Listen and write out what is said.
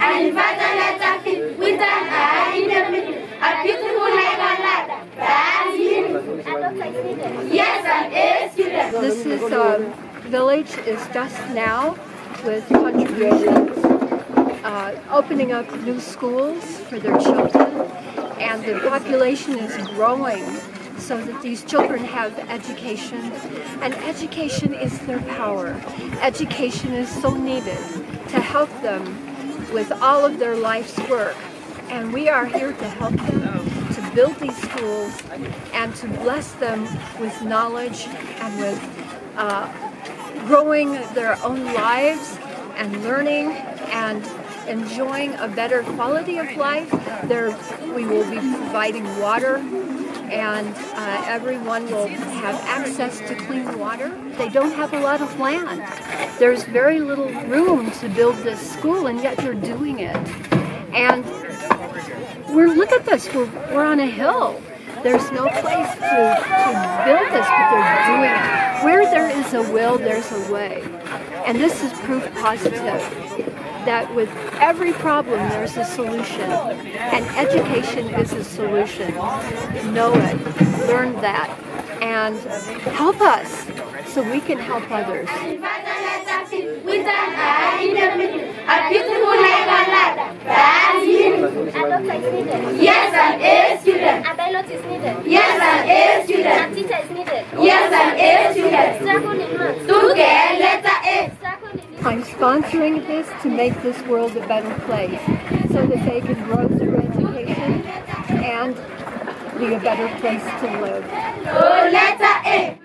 and invert a letter fit with an I in the middle. A beautiful like a ladder. That's him. Yes, an A student. This is village is just now with contributions, opening up new schools for their children, and the population is growing so that these children have education, and education is their power. Education is so needed to help them with all of their life's work, and we are here to help them to build these schools and to bless them with knowledge and with growing their own lives and learning and enjoying a better quality of life. We will be providing water, and everyone will have access to clean water. They don't have a lot of land. There's very little room to build this school, and yet they're doing it. And look at this, we're on a hill. There's no place to build this, but they're doing it. Where there is a will, there's a way. And this is proof positive that with every problem there's a solution, and education is a solution. Know it, learn that, and help us so we can help others. With an I in the middle, a beautiful like a ladder. That's him. Yes, an A student. A pilot is needed. Yes, an A student. A teacher is needed. Yes, an A student. Struggle in maths. To get letter A. I'm sponsoring this to make this world a better place so that they can grow through education and be a better place to live. Oh, letter A.